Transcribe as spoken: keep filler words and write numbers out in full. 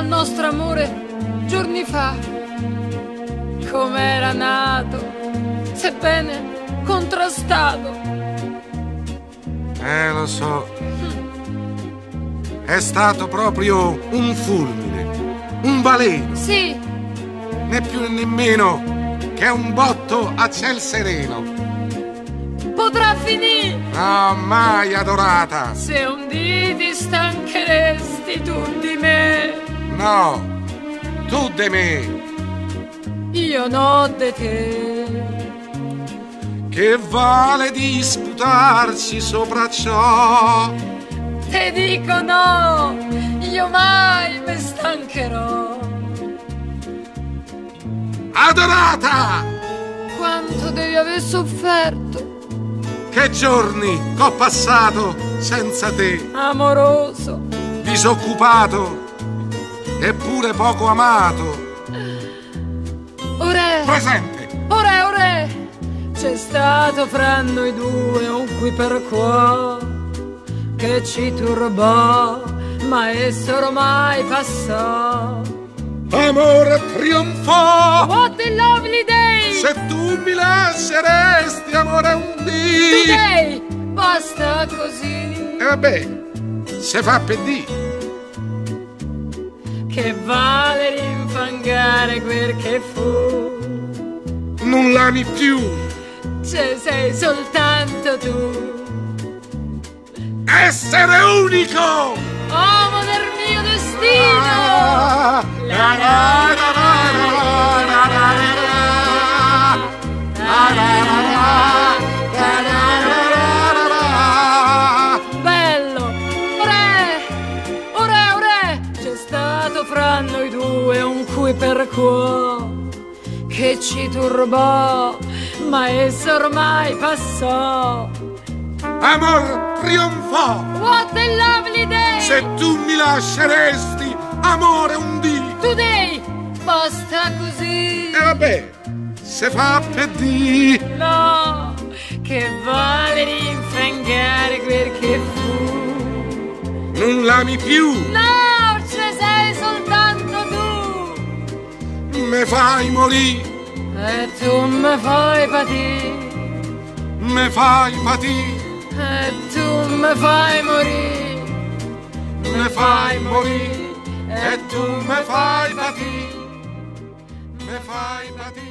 al nostro amore giorni fa, com'era nato, sebbene contrastato. Eh, lo so. È stato proprio un fulmine, un baleno. Sì. Né più né nemmeno che un botto a ciel sereno. Potrà finire. No, mai, adorata. Se un dì ti stancheresti tu di me. No, tu de me. Io no de te. Che vale disputarci sopra ciò? Te dico no, io mai mi stancherò. Adorata! Quanto devi aver sofferto. Che giorni ho passato senza te. Amoroso. Disoccupato. Eppure poco amato. Ore. Presente. Ore, ore. C'è stato fra noi due un qui per qua che ci turbò, ma esso ormai passò. Amore trionfò. What a lovely day. Se tu mi lasceresti, amore, un dì. Today. Basta così. E vabbè, se fa per dì. Che vale rinfangare quel che fu. Non l'ami più. Ce sei soltanto tu. Essere unico. Uomo del mio destino. Ah, la la la la la la la la. Bello. Ore. Ore, ore. C'è stato fra noi due un qui per qua che ci turbò, ma esso ormai passò. Amor trionfò. What a lovely day. Se tu mi lasceresti, amore, un dì. Today. Basta così. E vabbè, se fa per dì. No, che vale rinfangare quel che fu. Non l'ami più. No, ce sei soltanto tu. Me fai morire. E tu me fai patire. Me fai patire. E tu me fai morire. Me fai morire. E tu me fai patire. Me fai patire.